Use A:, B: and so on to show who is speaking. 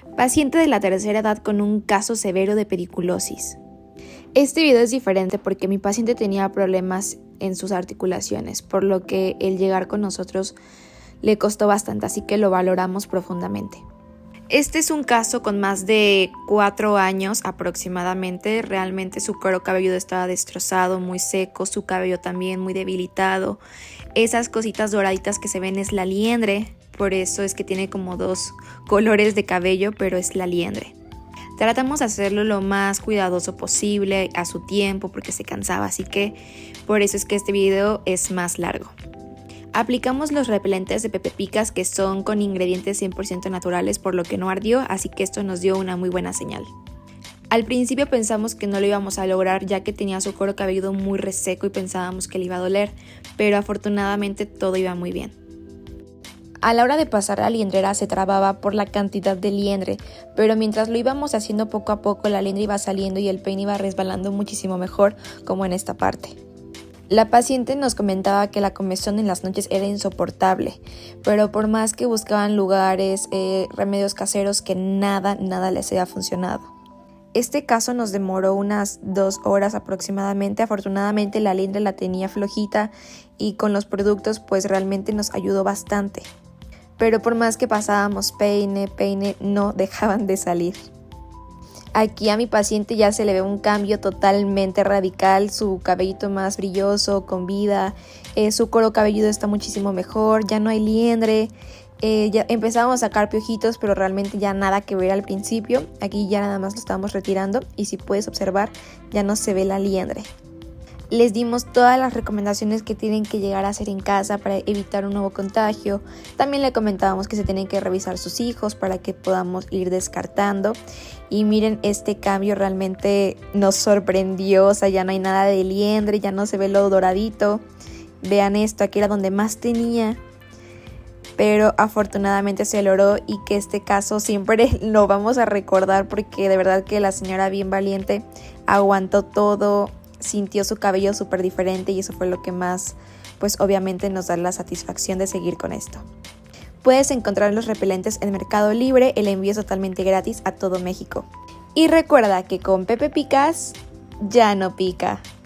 A: Paciente de la tercera edad con un caso severo de periculosis. Este video es diferente porque mi paciente tenía problemas en sus articulaciones, por lo que el llegar con nosotros le costó bastante, así que lo valoramos profundamente. Este es un caso con más de 4 años aproximadamente. Realmente su cuero cabelludo estaba destrozado, muy seco, su cabello también muy debilitado. Esas cositas doraditas que se ven es la liendre, por eso es que tiene como 2 colores de cabello, pero es la liendre. Tratamos de hacerlo lo más cuidadoso posible, a su tiempo, porque se cansaba, así que por eso es que este video es más largo. Aplicamos los repelentes de Pepe Picas, que son con ingredientes 100% naturales, por lo que no ardió, así que esto nos dio una muy buena señal. Al principio pensamos que no lo íbamos a lograr, ya que tenía su cuero cabelludo muy reseco y pensábamos que le iba a doler, pero afortunadamente todo iba muy bien. A la hora de pasar la liendrera se trababa por la cantidad de liendre, pero mientras lo íbamos haciendo poco a poco la liendre iba saliendo y el peine iba resbalando muchísimo mejor, como en esta parte. La paciente nos comentaba que la comezón en las noches era insoportable, pero por más que buscaban lugares, remedios caseros, que nada les había funcionado. Este caso nos demoró unas 2 horas aproximadamente. Afortunadamente la liendre la tenía flojita y con los productos pues realmente nos ayudó bastante. Pero por más que pasábamos peine, no dejaban de salir. Aquí a mi paciente ya se le ve un cambio totalmente radical, su cabellito más brilloso, con vida, su cuero cabelludo está muchísimo mejor, ya no hay liendre, ya empezamos a sacar piojitos, pero realmente ya nada que ver al principio. Aquí ya nada más lo estamos retirando y si puedes observar ya no se ve la liendre. Les dimos todas las recomendaciones que tienen que llegar a hacer en casa para evitar un nuevo contagio. También le comentábamos que se tienen que revisar sus hijos para que podamos ir descartando. Y miren, este cambio realmente nos sorprendió. O sea, ya no hay nada de liendre, ya no se ve lo doradito. Vean esto, aquí era donde más tenía. Pero afortunadamente se logró y que este caso siempre lo vamos a recordar porque de verdad que la señora bien valiente aguantó todo. Sintió su cabello súper diferente y eso fue lo que más, pues obviamente nos da la satisfacción de seguir con esto. Puedes encontrar los repelentes en Mercado Libre, el envío es totalmente gratis a todo México. Y recuerda que con Pepe Picas ya no pica.